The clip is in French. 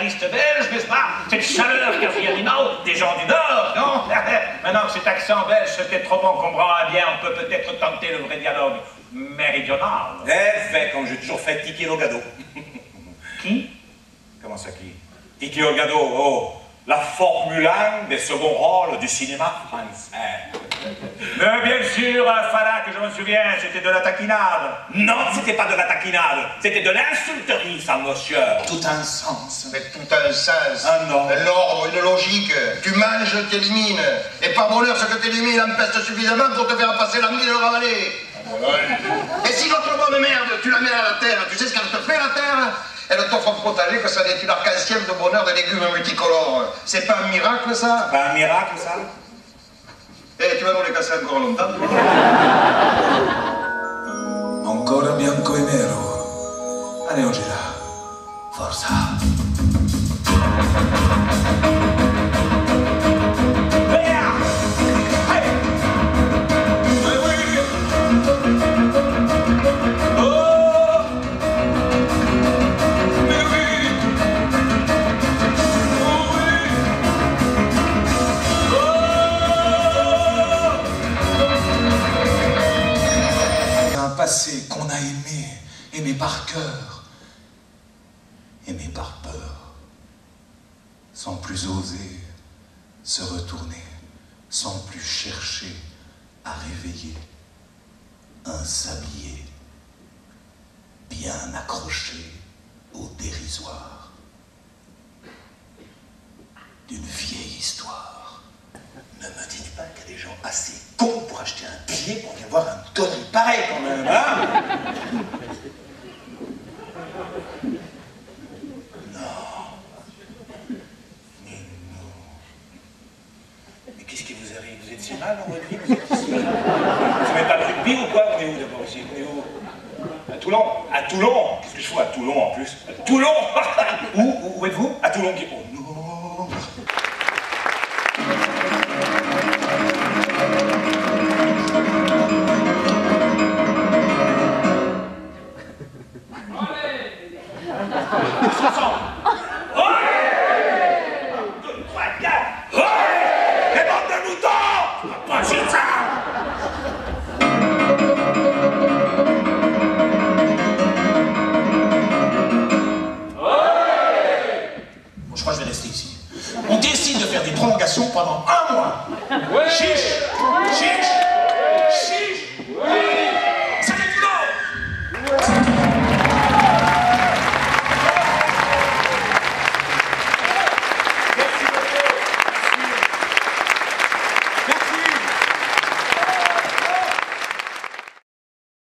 impérialistes belges, n'est-ce pas? Cette chaleur quasi animale des gens du Nord, non? Maintenant que cet accent belge c'était trop encombrant, eh bien, on peut peut-être tenter le vrai dialogue méridional. Eh, fait, comme j'ai toujours fait, Tiki Logado. Qui? Comment ça, qui? Tiki Logado, oh, la Formule 1 des seconds rôles du cinéma français. Mais bien sûr, Fala, que je me souviens, c'était de la taquinade. Non, c'était pas de la taquinade, c'était de l'insulterie, ça, monsieur. Tout un sens. Mais tout a un sens. Ah non. L'ordre, une logique. Tu manges, tu élimines. Et par bonheur, ce que tu élimines empeste suffisamment pour te faire passer la mine de le ravaler. Et si notre bonne merde, tu la mets à la terre, tu sais ce qu'elle te fait, la terre? Elle t'offre un potager que ça n'est une arc-en-ciel de bonheur de légumes multicolores. C'est pas un miracle, ça? Pas un miracle, ça? Eh, tu vas nous les casser encore longtemps, toi? Ancora bianco e nero. Allez, on gira. Forza. Passé qu'on a aimé par cœur, aimé par peur, sans plus oser se retourner, sans plus chercher à réveiller un sablier bien accroché au dérisoire d'une vieille histoire. Ne me dites pas qu'il y a des gens assez cons pour acheter un billet pour venir voir un connerie pareil quand même, hein? Non. Mais non. Mais qu'est-ce qui vous arrive? Vous êtes si mal dans votre vie? Vous êtes ici? Vous n'avez pas de rugby ou quoi? On est où d'abord ici? On est où? À Toulon? À Toulon? Qu'est-ce que je fous à Toulon en plus? À Toulon? Où êtes-vous? À Toulon. Oh non. Je crois que je vais rester ici. On décide de faire des prolongations pendant un mois. Ouais. Chiche.